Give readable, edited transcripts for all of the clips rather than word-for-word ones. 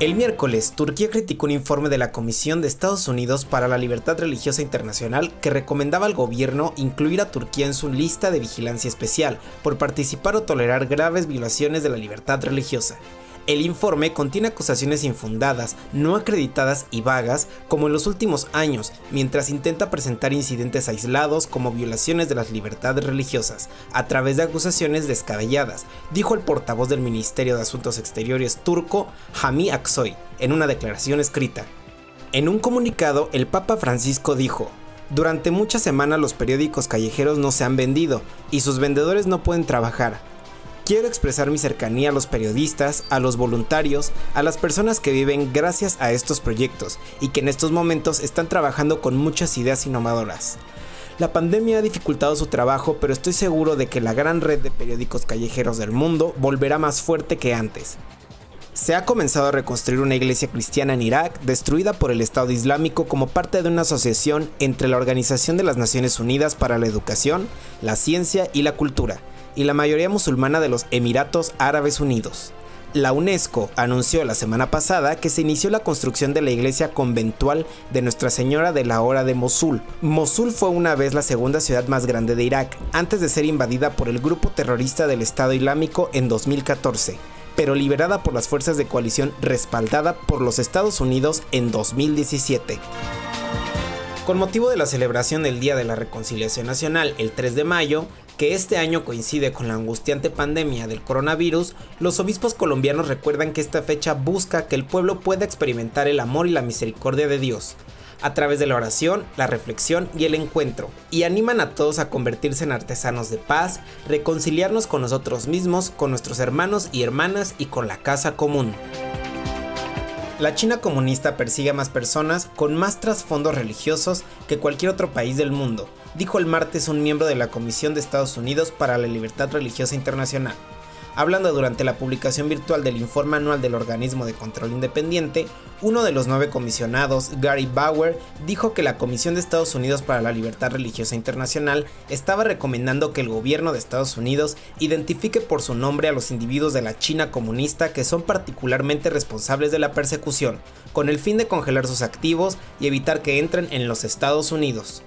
El miércoles, Turquía criticó un informe de la Comisión de Estados Unidos para la Libertad Religiosa Internacional que recomendaba al gobierno incluir a Turquía en su lista de vigilancia especial por participar o tolerar graves violaciones de la libertad religiosa. El informe contiene acusaciones infundadas, no acreditadas y vagas como en los últimos años, mientras intenta presentar incidentes aislados como violaciones de las libertades religiosas, a través de acusaciones descabelladas, dijo el portavoz del Ministerio de Asuntos Exteriores turco, Hami Aksoy, en una declaración escrita. En un comunicado, el Papa Francisco dijo: "Durante muchas semanas los periódicos callejeros no se han vendido y sus vendedores no pueden trabajar. Quiero expresar mi cercanía a los periodistas, a los voluntarios, a las personas que viven gracias a estos proyectos y que en estos momentos están trabajando con muchas ideas innovadoras. La pandemia ha dificultado su trabajo, pero estoy seguro de que la gran red de periódicos callejeros del mundo volverá más fuerte que antes". Se ha comenzado a reconstruir una iglesia cristiana en Irak, destruida por el Estado Islámico como parte de una asociación entre la Organización de las Naciones Unidas para la Educación, la Ciencia y la Cultura, y la mayoría musulmana de los Emiratos Árabes Unidos. La UNESCO anunció la semana pasada que se inició la construcción de la iglesia conventual de Nuestra Señora de la Hora de Mosul. Mosul fue una vez la segunda ciudad más grande de Irak, antes de ser invadida por el grupo terrorista del Estado Islámico en 2014, pero liberada por las fuerzas de coalición respaldada por los Estados Unidos en 2017. Con motivo de la celebración del Día de la Reconciliación Nacional el 3 de mayo, que este año coincide con la angustiante pandemia del coronavirus, los obispos colombianos recuerdan que esta fecha busca que el pueblo pueda experimentar el amor y la misericordia de Dios, a través de la oración, la reflexión y el encuentro, y animan a todos a convertirse en artesanos de paz, reconciliarnos con nosotros mismos, con nuestros hermanos y hermanas y con la casa común. La China comunista persigue a más personas con más trasfondos religiosos que cualquier otro país del mundo, dijo el martes un miembro de la Comisión de Estados Unidos para la Libertad Religiosa Internacional. Hablando durante la publicación virtual del informe anual del organismo de control independiente, uno de los 9 comisionados, Gary Bauer, dijo que la Comisión de Estados Unidos para la Libertad Religiosa Internacional estaba recomendando que el gobierno de Estados Unidos identifique por su nombre a los individuos de la China comunista que son particularmente responsables de la persecución, con el fin de congelar sus activos y evitar que entren en los Estados Unidos.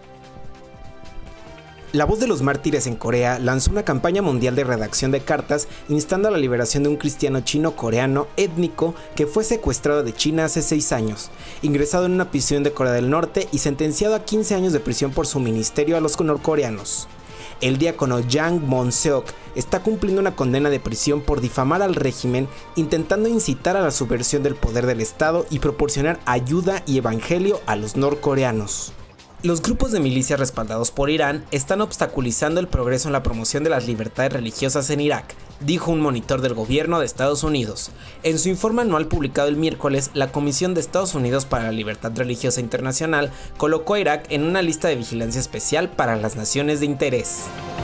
La Voz de los Mártires en Corea lanzó una campaña mundial de redacción de cartas instando a la liberación de un cristiano chino-coreano étnico que fue secuestrado de China hace 6 años, ingresado en una prisión de Corea del Norte y sentenciado a 15 años de prisión por su ministerio a los norcoreanos. El diácono Jang Mon-seok está cumpliendo una condena de prisión por difamar al régimen, intentando incitar a la subversión del poder del Estado y proporcionar ayuda y evangelio a los norcoreanos. Los grupos de milicias respaldados por Irán están obstaculizando el progreso en la promoción de las libertades religiosas en Irak, dijo un monitor del gobierno de Estados Unidos. En su informe anual publicado el miércoles, la Comisión de Estados Unidos para la Libertad Religiosa Internacional colocó a Irak en una lista de vigilancia especial para las naciones de interés.